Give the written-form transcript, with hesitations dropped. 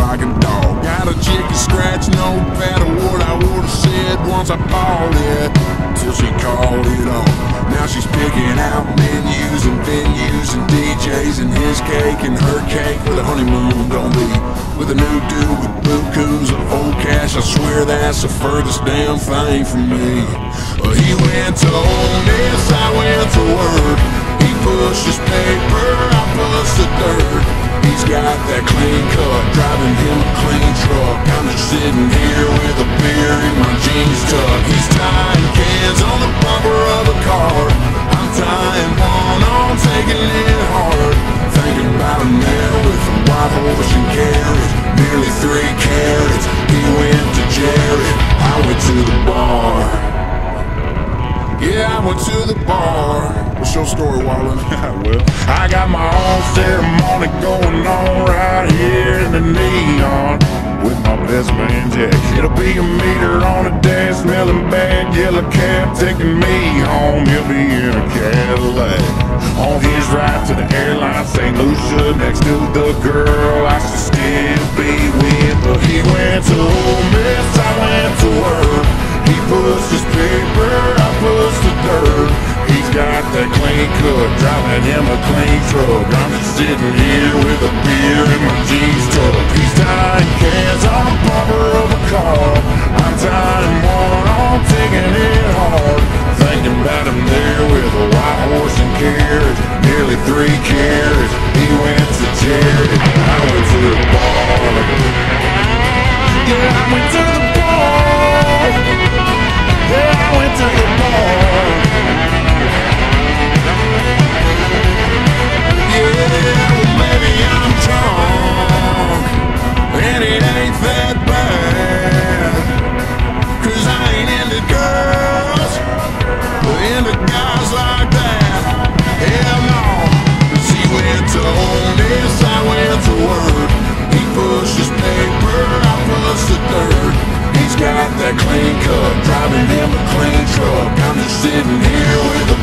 like a dog. Got a chicken scratch notepad of what I would've said once I bought it, till she called it off. Now she's picking out menus and venues and DJs and his cake and her cake. Where the honeymoon gonna be? With a new dude with bukus of old cash. I swear that's the furthest damn thing from me. He went to Ole Miss, I went to work. He pushes paper, I push the dirt. He's got that clean cut, driving him a clean truck. I'm just sitting here with a beer in my jeans tuck. He's tying cans on the bumper of a car. I'm tying one on, taking it hard. Thinking about him there with a white horse and carriage, nearly 3 carats. He went to Jared, I went to the bar. Yeah, I went to the bar. What's your story, Wallen? Well, I got my own ceremony going on right here in the neon with my best man Jack. It'll be a meter on a dash, smelling bad, yellow cab taking me home. He'll be in a Cadillac on his ride to the airline St. Lucia, next to the girl I should still be with. But he went to Ole Miss, I went to work. He pushed his paper, I pushed the dirt. He's got that clean cut, driving him a clean truck. I'm just sitting here with a beer in my jeans tuck. He's tying cans on the bumper of a car. I'm tying one on, taking it hard. Thinking about him there with a white horse and carriage, nearly 3 carats. He went to Jared, I went to the bar. Yeah, I went to the bar. Yeah, I went to the bar. Yeah, well maybe I'm drunk, and it ain't that bad, 'cause I ain't into girls, but into guys like that. Hell no. 'Cause he went to Ole Miss, I went to work. He pushes paper, I push the dirt. He's got that clean cut, driving him a clean truck. I'm just sitting here with a